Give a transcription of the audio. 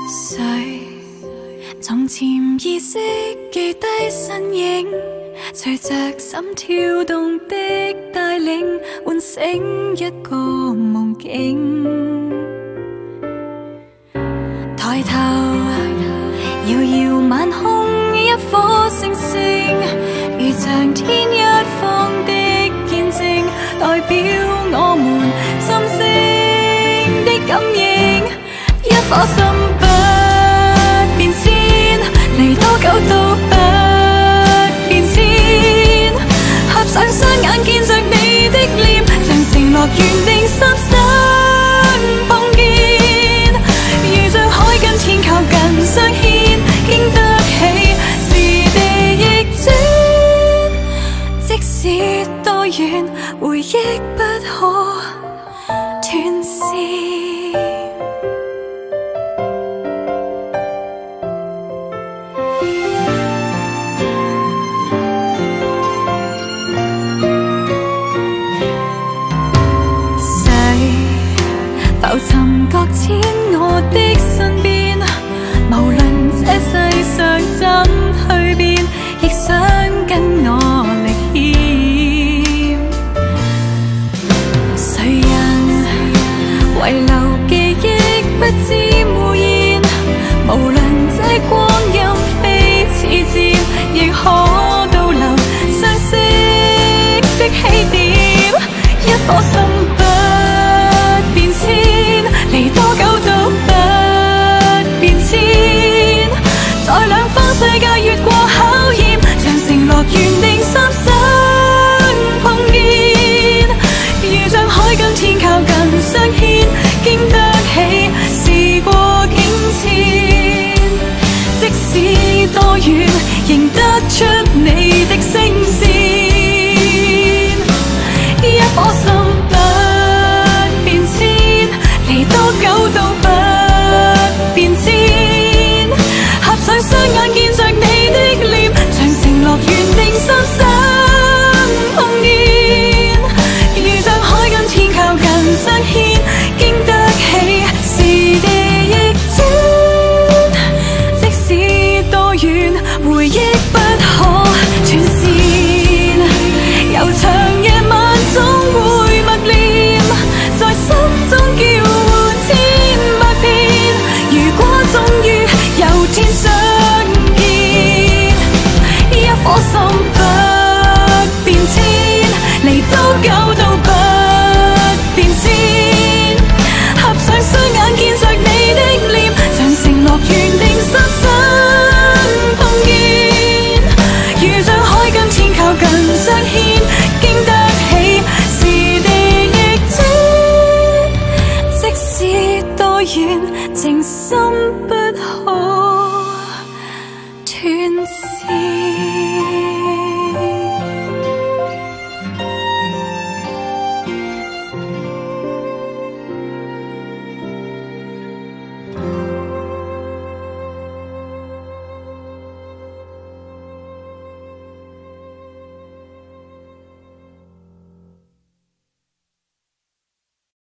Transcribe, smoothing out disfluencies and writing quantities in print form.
谁從潛意識記低身影，隨着心跳動的帶領，喚醒一個夢境。抬頭遙遙晚空一顆星星，如像天一方的見證，代表我們心聲的感應。一顆心不變遷，離多久都不變遷。合上雙眼見着你的臉，像承諾緣訂三生碰見。如像海跟天靠近相牽，經得起時地逆轉。即使多遠，回憶不可斷線。浮沉擱淺我的身邊，無論這世上怎蛻變，亦想跟我歷險。誰人遺留記憶不知污煙，無論這光陰飛似箭，亦可倒流相識的起點。一顆心不變遷，離多久都不變遷，在兩方世界越過考驗，像承諾緣訂三生碰見。如像海跟天靠近相牽，經得起時過境遷。即使多遠，認得出你的聲線。一顆心不變遷，離多久都不變遷。合上雙眼見着你的臉，像承諾緣訂三生碰見。如像海跟天靠近相牽，經得起時地逆轉。即使多遠，回憶不可斷線。悠長夜晚總會默念，在心中叫喚千百遍。如果終於有天相見，一顆心不變遷，離多久都不變遷。合上雙眼見着你的臉，像承諾緣訂三生碰見。如像海跟天靠近相牽，經得起時地逆轉。即使多遠，情深不可斷線。